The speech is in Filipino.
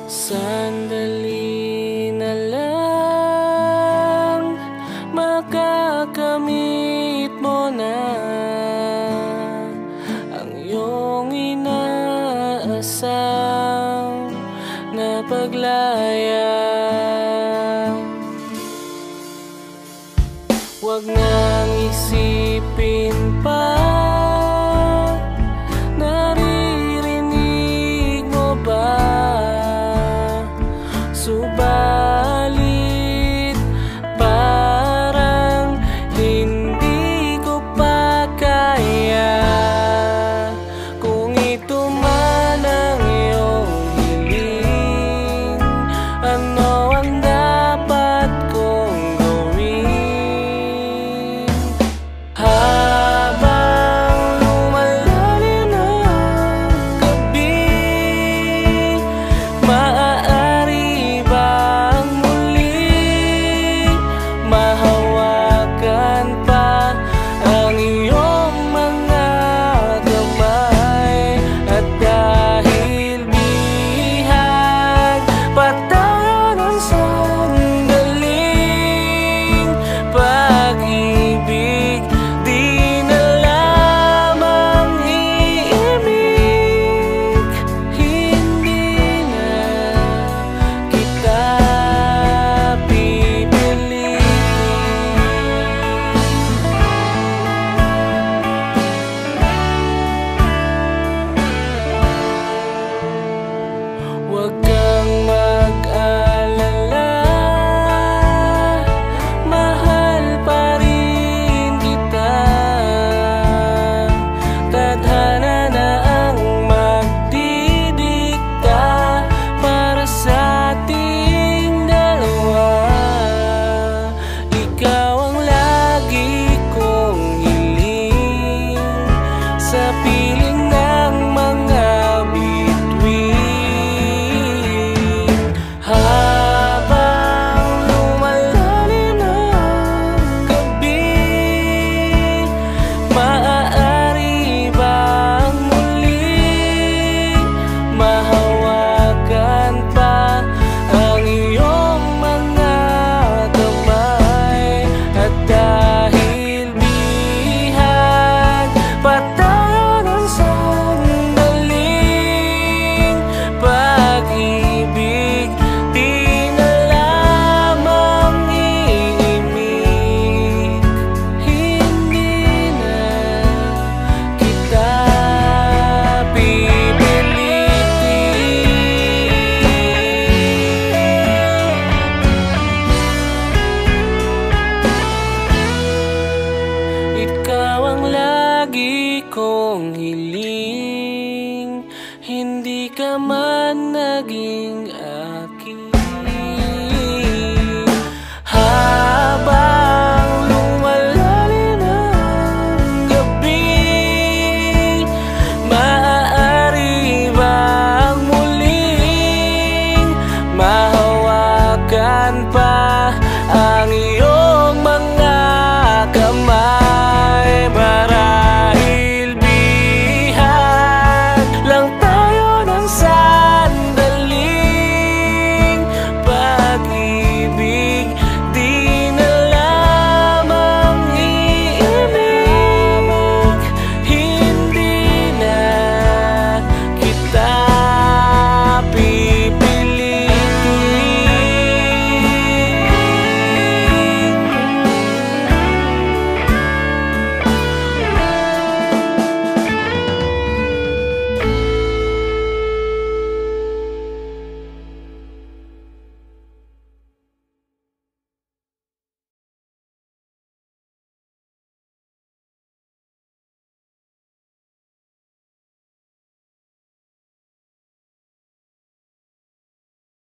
Sandali na lang, makakamit mo na ang iyong inaasam na paglaya. Huwag nang isipin pa, naririnig mo ba? Subalit parang hindi ko pa kaya. Kung ito man ang iyong hiling, ano ang dapat kong gawin? Habang lumalalim ang gabi, maaari bang muli mahawakan pa ang iyong mga kamay? At dahil bihag patayon ang sandaling pag-ibig, di na lamang iimik, hindi na kita pipiliin. Huwag kang mag-alala, mahal pa rin kita. Tadhana na ang magdidikta para sa ating dalawa. Ikaw ang lagi kong hiling sa piling ng mga bituin. Habang lumalalim ang gabi, maaari bang muli mahawakan pa ang iyong mga kamay? At dahil bihag patayon ang sandaling pag-ibig, di na lamang iimik, hindi na kita pipilitin. Ikaw ang lagi kong hiling, hindi ka man naging